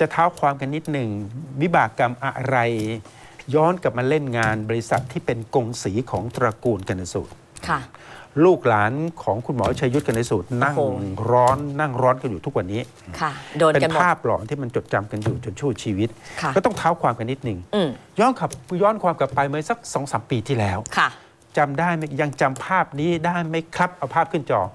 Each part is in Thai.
จะเท้าความกันนิดหนึ่งวิบากกรรมอะไรย้อนกลับมาเล่นงานบริษัทที่เป็นกงสีของตระกูลกนสูตรค่ะลูกหลานของคุณหมอชัยยุทธกนสูตรนั่งร้อนกันอยู่ทุกวันนี้ค่ะโดนกันหมดเป็นภาพหลอนที่มันจดจำกันอยู่จนชั่วชีวิตก็ต้องเท้าความกันนิดหนึ่งย้อนความกลับไปเมื่อสัก 2-3 ปีที่แล้วจำได้ไหมยังจำภาพนี้ได้ไหมครับเอาภาพขึ้นจอ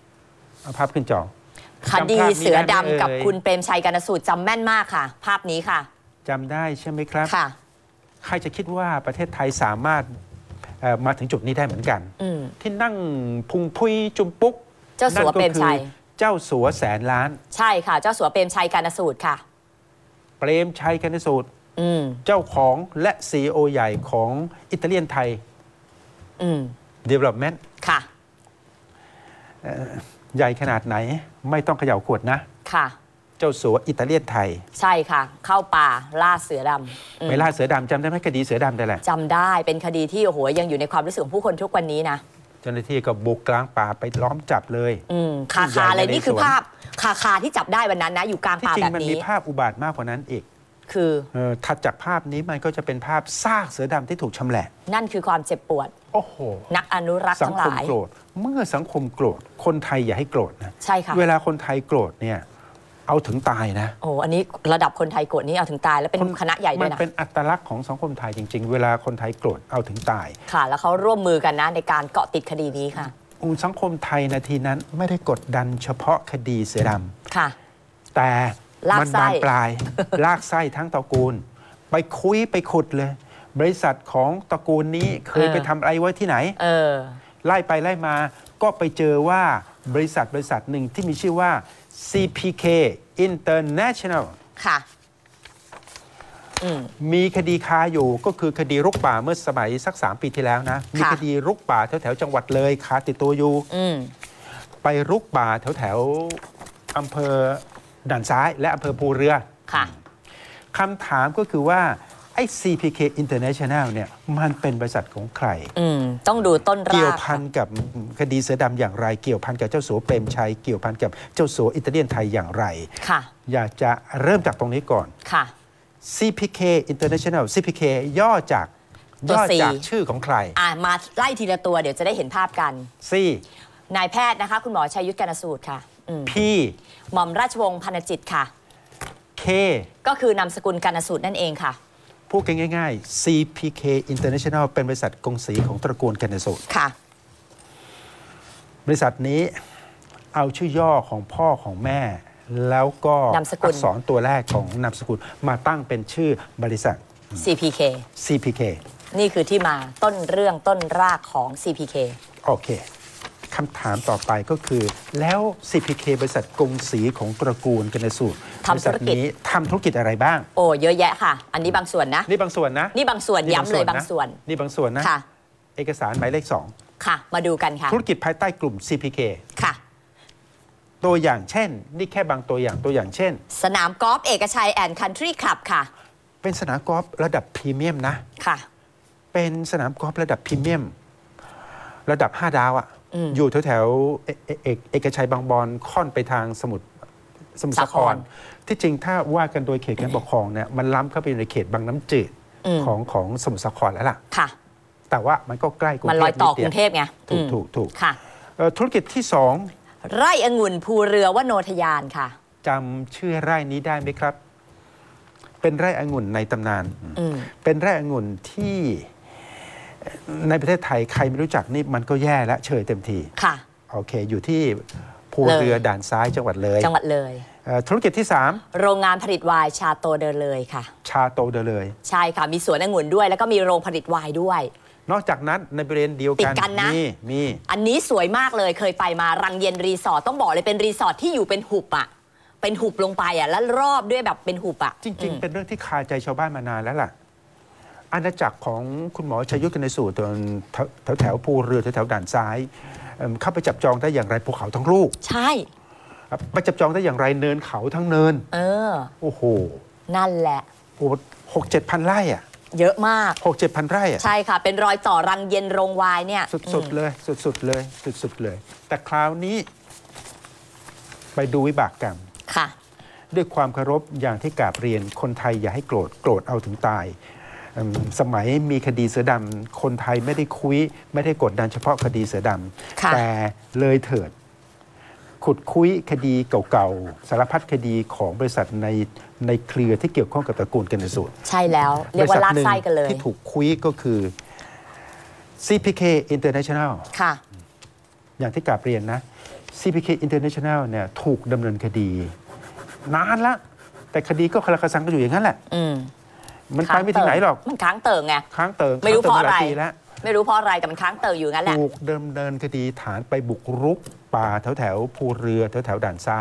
คดีเสือดำกับคุณเปรมชัยกนสูตรจำแม่นมากค่ะภาพนี้ค่ะจำได้ใช่ไหมครับค่ะใครจะคิดว่าประเทศไทยสามารถมาถึงจุดนี้ได้เหมือนกันที่นั่งพุงพุยจุมปุ๊กเจ้าสัวเปรมชัยเจ้าสัวแสนล้านใช่ค่ะเจ้าสัวเปรมชัยกนสูตรค่ะเปรมชัยกนสูตรเจ้าของและ CEO ใหญ่ของอิตาเลียนไทยDevelopment ค่ะใหญ่ขนาดไหนไม่ต้องเขย่าขวดนะค่ะเจ้าสัวอิตาเลียนไทยใช่ค่ะเข้าป่าล่าเสือดำไปล่าเสือดำจำได้ไหมคดีเสือดำได้แหละจำได้เป็นคดีที่โอ้โหยังอยู่ในความรู้สึกของผู้คนทุกวันนี้นะเจ้าหน้าที่ก็บุกกลางป่าไปล้อมจับเลยคาเลยนี่คือภาพคาที่จับได้วันนั้นนะอยู่กลางป่าแบบนี้จริงมันมีภาพอุบาทมากกว่านั้นอีกคือถัดจากภาพนี้มันก็จะเป็นภาพซากเสือดำที่ถูกชำแหละนั่นคือความเจ็บปวดโอ้โหนักอนุรักษ์ทั้งหลายโกรธเมื่อสังคมโกรธคนไทยอย่าให้โกรธนะใช่ค่ะเวลาคนไทยโกรธเนี่ยเอาถึงตายนะโอ้อันนี้ระดับคนไทยโกรธนี่เอาถึงตายแล้วเป็นคณะใหญ่ด้วยนะมันเป็นอัตลักษณ์ของสังคมไทยจริงๆเวลาคนไทยโกรธเอาถึงตายค่ะแล้วเขาร่วมมือกันนะในการเกาะติดคดีนี้ค่ะสังคมไทยนาทีนั้นไม่ได้กดดันเฉพาะคดีเสือดำค่ะแต่มันบานปลายลากไส้ทั้งตระกูลไปคุยไปขุดเลยบริษัทของตระกูลนี้เคยไปทำอะไรไว้ที่ไหนไล่ไปไล่มาก็ไปเจอว่าบริษัทหนึ่งที่มีชื่อว่า CPK International ค่ะมีคดีคาอยู่ก็คือคดีรุกป่าเมื่อสมัยสัก3 ปีที่แล้วนะมีคดีรุกป่าแถวจังหวัดเลยคาติดตัวอยู่ไปรุกป่าแถวอำเภอด่านซ้ายและอำเภอภูเรือค่ะคำถามก็คือว่าไอ้ CPK International เนี่ยมันเป็นบริษัทของใครต้องดูต้นรากเกี่ยวพันกับคดีเสือดำอย่างไรเกี่ยวพันกับเจ้าสัวเปรมชัยเกี่ยวพันกับเจ้าสัวอิตาเลียนไทยอย่างไรค่ะอยากจะเริ่มจากตรงนี้ก่อนค่ะ CPK International CPK ย่อจากชื่อของใครมาไล่ทีละตัวเดี๋ยวจะได้เห็นภาพกัน C นายแพทย์นะคะคุณหมอชัยยุทธกนสูตรค่ะ P หม่อมราชวงศ์พรรณจิตค่ะ K ก็คือนามสกุลกนสูตรนั่นเองค่ะพูดง่ายๆ CPK International เป็นบริษัทกงสีของตระกูลกนสูตรค่ะบริษัทนี้เอาชื่อย่อของพ่อของแม่แล้วก็อักษรตัวแรกของนามสกุลมาตั้งเป็นชื่อบริษัท CPK นี่คือที่มาต้นเรื่องต้นรากของ CPK โอเคคำถามต่อไปก็คือแล้ว CPK บริษัทกงสีของตระกูลกนสูตรทำธุรกิจนี้ทำธุรกิจอะไรบ้างโอ้เยอะแยะค่ะอันนี้บางส่วนนะนี่บางส่วนนะนี่บางส่วนย้ำเลยบางส่วนนี่บางส่วนนะค่ะเอกสารหมายเลข 2 ค่ะมาดูกันค่ะธุรกิจภายใต้กลุ่ม CPK ค่ะตัวอย่างเช่นนี่แค่บางตัวอย่างเช่นสนามกอล์ฟเอกชัยแอนด์คันทรีคลับค่ะเป็นสนามกอล์ฟระดับพรีเมียมนะค่ะเป็นสนามกอล์ฟระดับพรีเมียมระดับ5 ดาวอยู่แถวเอกชัยบางบอนค่อนไปทางสมุทรสาครที่จริงถ้าว่ากันโดยเขตการปกครองเนี่ยมันล้ำเข้าไปในเขตบางน้ำจืดของสมุทรสาครแล้วล่ะค่ะแต่ว่ามันก็ใกล้กรุงเทพมันลอยต่อกรุงเทพไงถูกค่ะธุรกิจที่2 ไร่องุ่นภูเรือวโนทยานค่ะจำชื่อไร่นี้ได้ไหมครับเป็นไร่องุ่นในตำนานเป็นไร่องุ่นที่ในประเทศไทยใครไม่รู้จักนี่มันก็แย่และเชยเต็มทีค่ะโอเคอยู่ที่ภูเรือด่านซ้ายจังหวัดเลยธุรกิจที่3 โรงงานผลิตไวน์ชาโตเดอเลยค่ะชาโตเดอเลยใช่ค่ะมีสวนองุ่นด้วยแล้วก็มีโรงผลิตไวน์ด้วยนอกจากนั้นในบริเวณเดียวกันนะมีอันนี้สวยมากเลยเคยไปมารังเย็นรีสอร์ทต้องบอกเลยเป็นรีสอร์ทที่อยู่เป็นหุบเป็นหุบลงไปแล้วรอบด้วยแบบเป็นหุบจริงๆเป็นเรื่องที่คาใจชาวบ้านมานานแล้วล่ะอาณาจักรของคุณหมอชัยยุทธกนสูตรแถวภูเรือแถวด่านซ้ายเข้าไปจับจองได้อย่างไรภูเขาทั้งลูกใช่ไปจับจองได้อย่างไรเนินเขาทั้งเนินโอ้โหนั่นแหละโอ้6-7 พันไร่เยอะมาก 6-7 พันไร่ใช่ค่ะเป็นรอยต่อรังเย็นโรงไวน์เนี่ยสุดๆเลยแต่คราวนี้ไปดูวิบากกรรมค่ะด้วยความเคารพอย่างที่กราบเรียนคนไทยอย่าให้โกรธเอาถึงตายสมัยมีคดีเสือดำคนไทยไม่ได้คุยไม่ได้กดดันเฉพาะคดีเสือดำแต่เลยเถิดขุดคุยคดีเก่าๆสารพัดคดีของบริษัทในเครือที่เกี่ยวข้องกับตระกูลกนสูตรใช่แล้วเรียกว่าลากไส้กันเลยที่ถูกคุยก็คือ CPK International ค่ะอย่างที่กราบเรียนนะ CPK International เนี่ยถูกดำเนินคดีนานละแต่คดีก็คลาคาซังก็อยู่อย่างนั้นแหละมันไปไม่ถึงไหนหรอกมันค้างเติ่งไงค้างเติ่งไม่รู้เพราะอะไรไม่รู้เพราะอะไรแต่มันค้างเติ่งอยู่งั้นแหละถูกดำเนินคดีฐานไปบุกรุกป่าแถวภูเรือแถวด่านซ้าย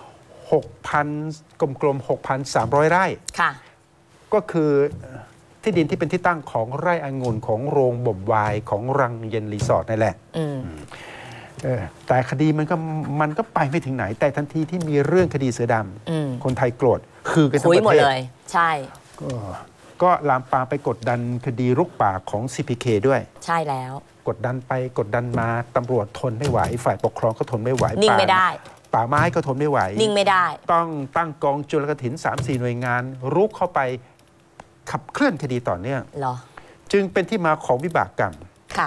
6,000 กลมๆ 6,300 ไร่ค่ะก็คือที่ดินที่เป็นที่ตั้งของไร่องุ่นของโรงบ่มไวน์ของรังเย็นรีสอร์ทนั่นแหละแต่คดีมันก็ไปไม่ถึงไหนแต่ทันทีที่มีเรื่องคดีเสือดำคนไทยโกรธคือกันทั้งประเทศหมดเลยใช่ก็ลามปามไปกดดันคดีรุกป่าของ CPK ด้วยใช่แล้วกดดันไปกดดันมาตำรวจทนไม่ไหวฝ่ายปกครองก็ทนไม่ไหวนิ่งไม่ได้ป่าไม้ก็ทนไม่ไหวนิ่งไม่ได้ต้องตั้งกองจุลกฐิน 3-4 หน่วยงานรุกเข้าไปขับเคลื่อนคดีต่อเนื่องจึงเป็นที่มาของวิบากกรรมค่ะ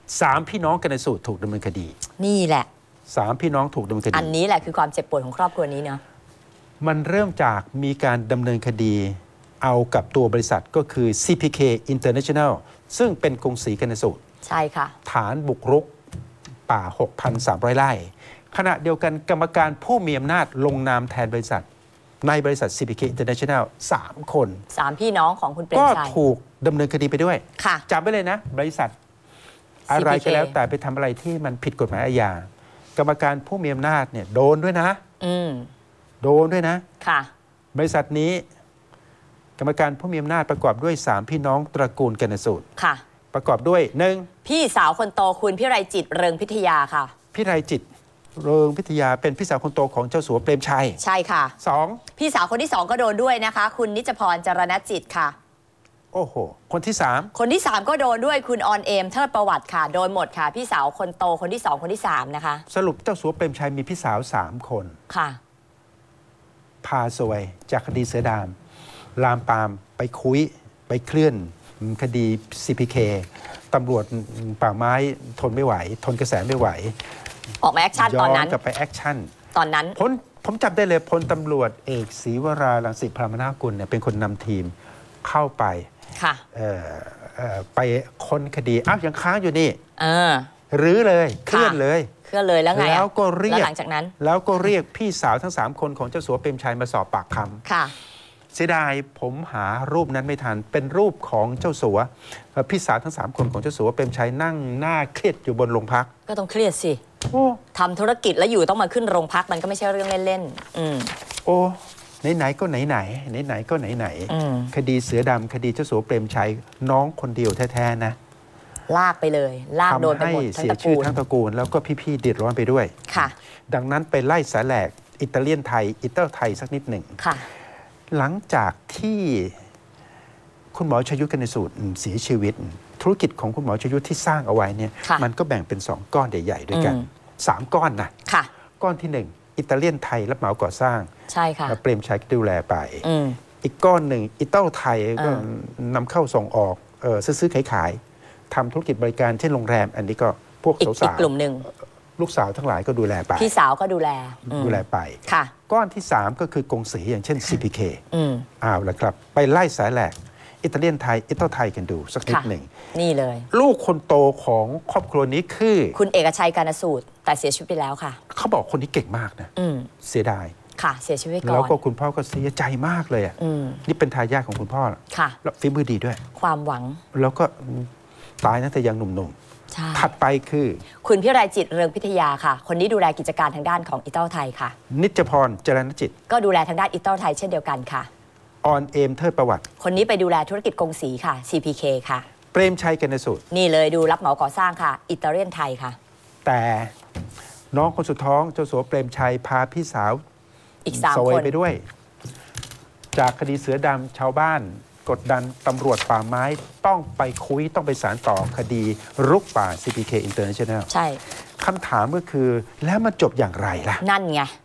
3 พี่น้องกันในสูตรถูกดำเนินคดีนี่แหละ 3 พี่น้องถูกดำเนินคดีอันนี้แหละคือความเจ็บปวดของครอบครัวนี้เนาะมันเริ่มจากมีการดำเนินคดีเอากับตัวบริษัทก็คือ CPK International ซึ่งเป็นกงสีกันในสูตรใช่ค่ะฐานบุกรุกป่า 6,300 ไร่ขณะเดียวกันกรรมการผู้มีอำนาจลงนามแทนบริษัทในบริษัท CPK International 3 คน 3 พี่น้องของคุณเปรมชัยก็ถูกดำเนินคดีไปด้วยค่ะจำไว้เลยนะบริษัทอะไรก็แล้วแต่ไปทำอะไรที่มันผิดกฎหมายอาญากรรมการผู้มีอำนาจเนี่ยโดนด้วยนะโดนด้วยนะค่ะบริษัทนี้กรรมการผู้มีอำนาจประกอบด้วย3 พี่น้องตระกูลกนสูตรค่ะประกอบด้วย1 พี่สาวคนโตคุณพิไรจิตเริงพิทยาค่ะพิไรจิตเริงพิทยาเป็นพี่สาวคนโตของเจ้าสัวเปรมชัยใช่ค่ะ 2 พี่สาวคนที่2ก็โดนด้วยนะคะคุณนิจพรจรณจิตค่ะโอ้โหคนที่3 ก็โดนด้วยคุณออนเอมเทิดประวัติค่ะโดนหมดค่ะพี่สาวคนโตคนที่2คนที่3นะคะสรุปเจ้าสัวเปรมชัยมีพี่สาว3 คนค่ะพาสวยจากคดีเสือดำลามปามไปคุยไปเคลื่อนคดี CPK ตำรวจป่าไม้ทนไม่ไหวทนกระแสไม่ไหวออกมาแอคชั่นตอนนั้นกลับไปแอคชั่นตอนนั้นผมจำได้เลยพลตำรวจเอกศรีวรารังสิพรามนากุลเนี่ยเป็นคนนำทีมเข้าไปค่ะไปค้นคดีอ้าวยังค้างอยู่นี่รื้อเลยเคลื่อนเลยแล้วไงแล้วก็เรียกหลังจากนั้นแล้วก็เรียกพี่สาวทั้ง3 คนของเจ้าสัวเปรมชัยมาสอบปากคำค่ะเสียดายผมหารูปนั้นไม่ทันเป็นรูปของเจ้าสัวพี่สาวทั้ง3 คนของเจ้าสัวเปรมชัยนั่งหน้าเครียดอยู่บนโรงพักก็ต้องเครียดสิทำธุรกิจแล้วอยู่ต้องมาขึ้นโรงพักมันก็ไม่ใช่เรื่องเล่นๆโอ้ไหนๆก็ไหนก็ไหนคดีเสือดำคดีเจ้าสัวเปรมชัยน้องคนเดียวแท้ๆนะลากไปเลยลากโดนไปหมดทั้งตระกูลทั้งตระกูลแล้วก็พี่ๆเดือดร้อนไปด้วยค่ะดังนั้นไปไล่สาแหลกอิตาเลียนไทยสักนิดหนึ่งค่ะหลังจากที่คุณหมอชยุทธกนสูตรเสียชีวิตธุรกิจของคุณหมอชยุทธที่สร้างเอาไว้เนี่ยมันก็แบ่งเป็น2 ก้อนใหญ่ๆด้วยกัน3 ก้อนนะก้อนที่1อิตาเลียนไทยรับเหมาก่อสร้างใช่ค่ะเปรมชัยก็ดูแลไปอีกก้อนหนึ่งอิตาลีไทยก็นำเข้าส่งออกซื้อขายทำธุรกิจบริการเช่นโรงแรมอันนี้ก็พวกสาวๆกลุ่มหนึ่งลูกสาวทั้งหลายก็ดูแลไปพี่สาวก็ดูแลไปค่ะก้อนที่3ก็คือกงสีอย่างเช่น CPK อ้าวแล้วครับไปไล่สายแหลกอิตาเลียนไทยกันดูสักนิดหนึ่งนี่เลยลูกคนโตของครอบครัวนี้คือคุณเอกชัยกานสูตรแต่เสียชีวิตไปแล้วค่ะเขาบอกคนนี้เก่งมากนะเสียดายค่ะเสียชีวิตก่อนแล้วก็คุณพ่อก็เสียใจมากเลยนี่เป็นทายาทของคุณพ่อค่ะแล้วฝีมือดีด้วยความหวังแล้วก็ตายตั้งแต่ยังหนุ่มๆถัดไปคือคุณพิไรจิตเรืองพิทยาค่ะคนนี้ดูแลกิจการทางด้านของอิตาลีไทยค่ะนิจพรจรณจิตก็ดูแลทางด้านอิตาลีไทยเช่นเดียวกันค่ะออนเอมเทิดประวัติคนนี้ไปดูแลธุรกิจกงสีค่ะ CPK ค่ะเปรมชัยกนสูตรนี่เลยดูรับเหมาก่อสร้างค่ะอิตาเลียนไทยค่ะแต่น้องคนสุดท้องเจ้าสัวเปรมชัยพาพี่สาวอีก3 คนไปด้วยจากคดีเสือดำชาวบ้านกดดันตำรวจป่าไม้ต้องไปคุยต้องไปสารต่อคดีรุกป่า CPK International ใช่คำถามก็คือแล้วมันจบอย่างไรล่ะนั่นไง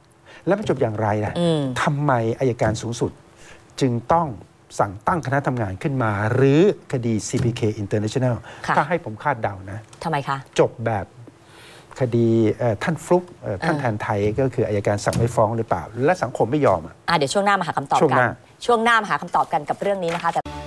แล้วมันจบอย่างไรล่ะทำไมอัยการสูงสุดจึงต้องสั่งตั้งคณะทำงานขึ้นมาหรือคดี CPK International ถ้าให้ผมคาดเดานะทำไมคะจบแบบคดีท่านฟลุกท่านแทนไทยก็คืออัยการสั่งไม่ฟ้องหรือเปล่าและสังคมไม่ยอมเดี๋ยวช่วงหน้ามาหาคำตอบกันช่วงหน้ามาหาคำตอบกันกับเรื่องนี้นะคะแต่